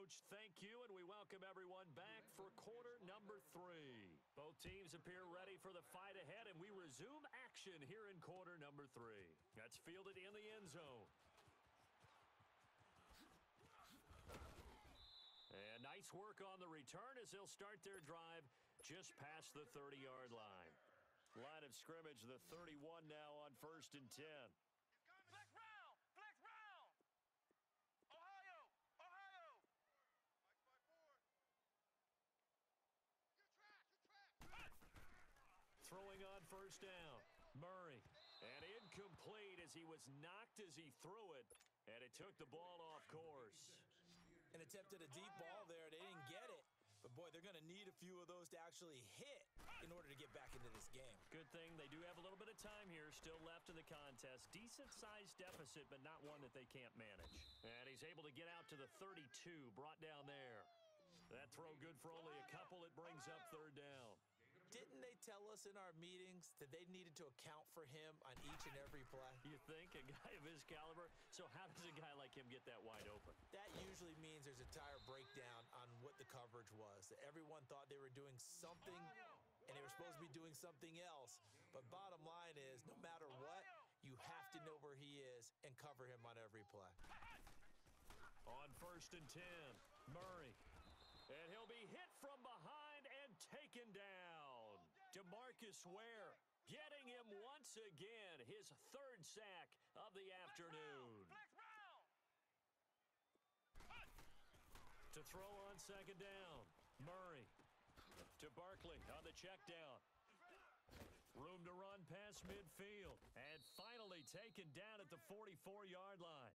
Coach. Thank you, and we welcome everyone back for quarter number 3. Both teams appear ready for the fight ahead, and we resume action here in quarter number 3. That's fielded in the end zone. And nice work on the return as they'll start their drive just past the 30-yard line. Line of scrimmage, the 31 now on 1st and 10. Flex round! Flex round! Ohio! Ohio! Good track! Throwing on 1st down. Murray. And incomplete as he was knocked as he threw it. And it took the ball off course. And attempted a deep ball there. They didn't get it. But, boy, they're going to need a few of those to actually hit in order to get back into this game. Good thing they do have a little bit of time here still left in the contest. Decent-sized deficit, but not one that they can't manage. And he's able to get out to the 32, brought down there. That throw good for only a couple. It brings up 3rd down. Didn't they tell us in our meetings that they needed to account for him on each and every play? You think? A guy of his caliber? So how does a guy like him get that wide open? That usually means there's a entire breakdown on what the coverage was. That everyone thought they were doing something, and they were supposed to be doing something else. But bottom line is, no matter what, you have to know where he is and cover him on every play. On 1st and 10, Murray. And he'll be hit from behind and taken down. DeMarcus Ware getting him once again, his 3rd sack of the afternoon. To throw on 2nd down, Murray. To Barkley on the check down. Room to run past midfield. And finally taken down at the 44-yard line.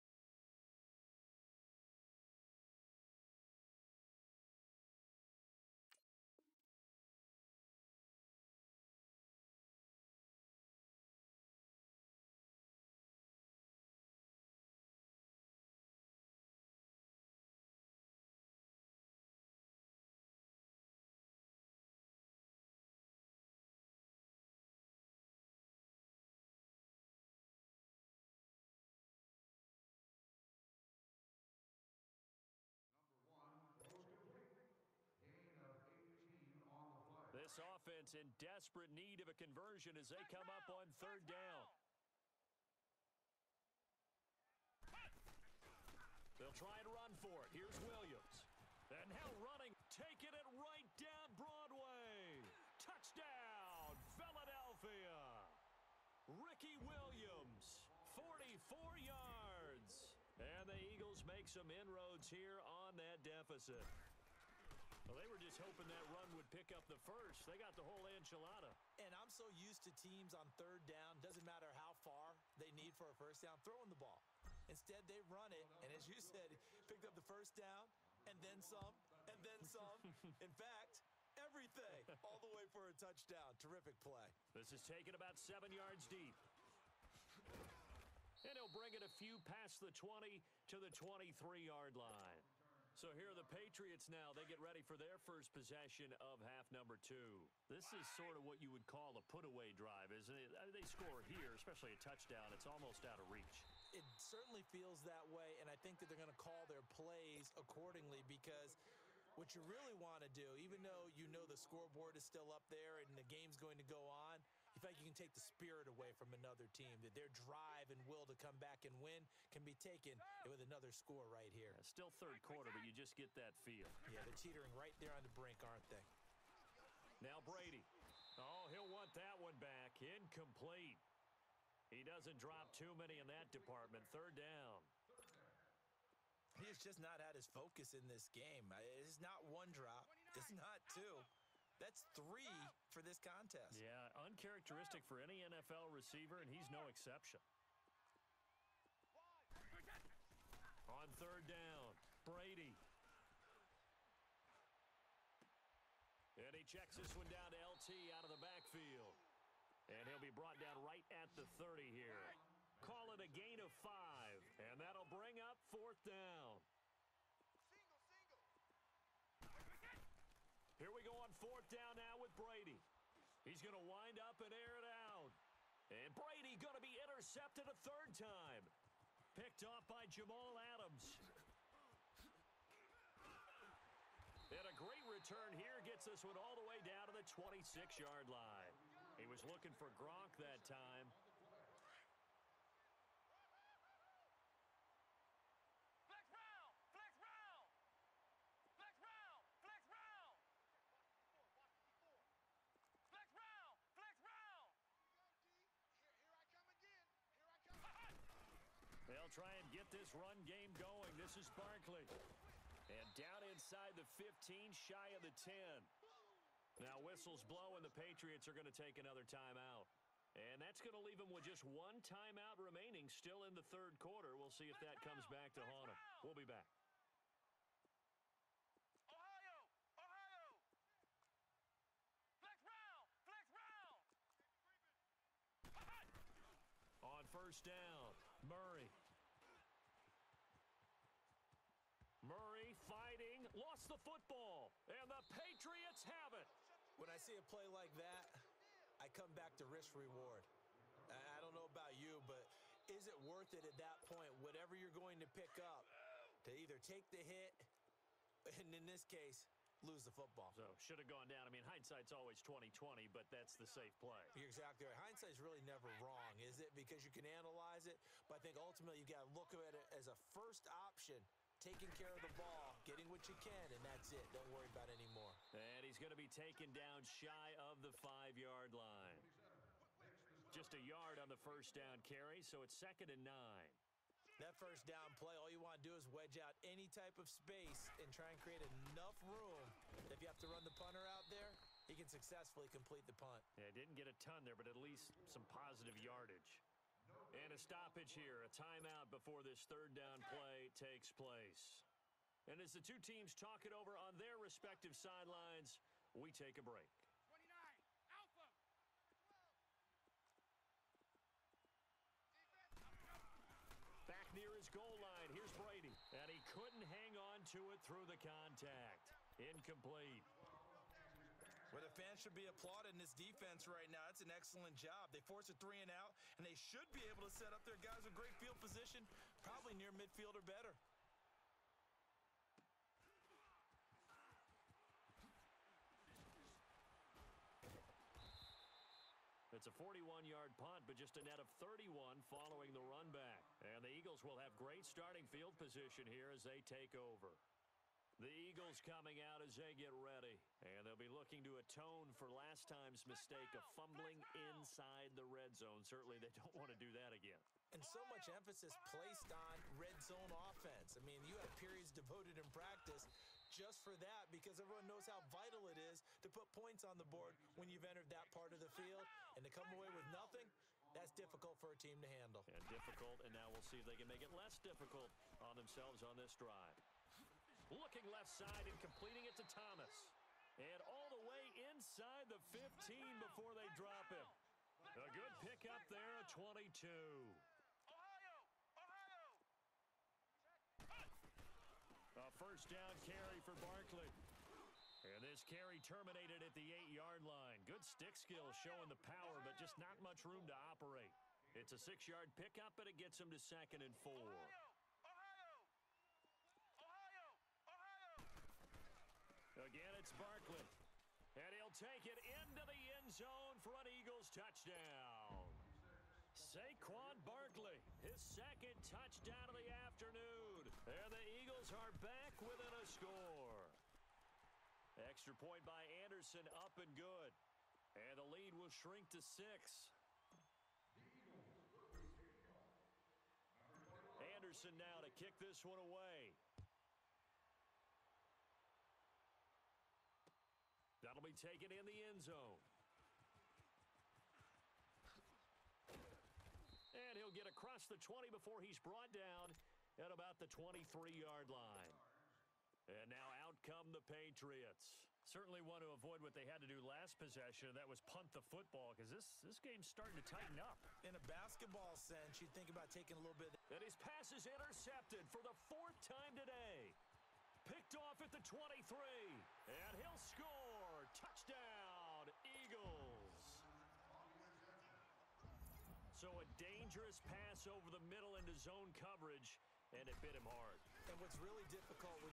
This offense in desperate need of a conversion as they come up on 3rd down. They'll try and run for it. Here's Williams. And now running, taking it right down Broadway. Touchdown, Philadelphia. Ricky Williams, 44 yards. And the Eagles make some inroads here on that deficit. Well, they were just hoping that run would pick up the first. They got the whole enchilada. And I'm so used to teams on 3rd down, doesn't matter how far they need for a 1st down, throwing the ball. Instead, they run it, and as you said, picked up the 1st down, and then some, and then some. In fact, everything, all the way for a touchdown. Terrific play. This is taken about 7 yards deep. And he'll bring it a few past the 20 to the 23-yard line. So here are the Patriots now. They get ready for their first possession of half number 2. This is sort of what you would call a put-away drive, isn't it? They score here, especially a touchdown. It's almost out of reach. It certainly feels that way, and I think that they're going to call their plays accordingly because what you really want to do, even though you know the scoreboard is still up there and the game's going to go on, you feel like you can take the spirit away from another team, that their drive and will to come back and win can be taken with another score right here. Still 3rd quarter, but you just get that feel. Yeah, they're teetering right there on the brink, aren't they? Now Brady. Oh, he'll want that one back. Incomplete. He doesn't drop too many in that department. 3rd down. He has just not had his focus in this game. It's not 1 drop. It's not 2. That's 3 for this contest. Yeah, uncharacteristic for any NFL receiver, and he's no exception. On 3rd down, Brady. And he checks this one down to LT out of the backfield. And he'll be brought down right at the 30 here. Call it a gain of 5, and that'll bring up 4th down. Here we go on 4th down now with Brady. He's going to wind up and air it out. And Brady going to be intercepted a 3rd time. Picked off by Jamal Adams. return here gets this one all the way down to the 26-yard line. He was looking for Gronk that time. Flex round! Flex round! Flex round! Flex round! Flex round! Flex round! Here I come again. Here I come. They'll try and get this run game going. This is Barkley. And down inside the 15, shy of the 10. Now whistles blow, and the Patriots are going to take another timeout. And that's going to leave them with just one timeout remaining still in the third quarter. We'll see if that comes back to haunt them. We'll be back. Ohio! Ohio! Flex round! Flex round! On first down, Murray. Murray fighting, lost the football, and the Patriots have it. When I see a play like that, I come back to risk reward. I don't know about you, but is it worth it at that point, whatever you're going to pick up, to either take the hit, and in this case, lose the football? So, should have gone down. I mean, hindsight's always 20/20, but that's the safe play. You're exactly right. Hindsight's really never wrong, is it? Because you can analyze it, but I think ultimately you got to look at it as a first option. Taking care of the ball, getting what you can, and that's it. Don't worry about it anymore. And he's going to be taken down shy of the 5-yard line. Just a yard on the first down carry, so it's 2nd and 9. That first down play, all you want to do is wedge out any type of space and try and create enough room that if you have to run the punter out there, he can successfully complete the punt. Yeah, didn't get a ton there, but at least some positive yardage. And a stoppage here, a timeout before this third down play takes place. And as the two teams talk it over on their respective sidelines, we take a break. 29! Alpha! Back near his goal line, here's Brady. And he couldn't hang on to it through the contact. Incomplete. Well, the fans should be applauding this defense right now. It's an excellent job. They forced a 3 and out, and they should be able to set up their guys with great field position, probably near midfield or better. It's a 41-yard punt, but just a net of 31 following the run back. And the Eagles will have great starting field position here as they take over. The Eagles coming out as they get ready, and they'll be looking to atone for last time's mistake of fumbling inside the red zone. Certainly they don't want to do that again. And so much emphasis placed on red zone offense. I mean, you have periods devoted in practice just for that because everyone knows how vital it is to put points on the board when you've entered that part of the field. And to come away with nothing, that's difficult for a team to handle. And difficult, and now we'll see if they can make it less difficult on themselves on this drive. Looking left side and completing it to Thomas. And all the way inside the 15 before they drop him. A good pickup there at 22. Ohio! Ohio! A first down carry for Barkley. And this carry terminated at the 8-yard line. Good stick skill showing the power, but just not much room to operate. It's a 6-yard pickup, but it gets him to 2nd and 4. Again, it's Barkley. And he'll take it into the end zone for an Eagles touchdown. Saquon Barkley, his 2nd touchdown of the afternoon. And the Eagles are back within a score. Extra point by Anderson, up and good. And the lead will shrink to 6. Anderson now to kick this one away. That'll be taken in the end zone. And he'll get across the 20 before he's brought down at about the 23-yard line. And now out come the Patriots. Certainly want to avoid what they had to do last possession, and that was punt the football, because this game's starting to tighten up. In a basketball sense, you think about taking a little bit. And his pass is intercepted for the 4th time today. Picked off at the 23, and he'll score. Touchdown, Eagles. So a dangerous pass over the middle into zone coverage, and it bit him hard. And what's really difficult when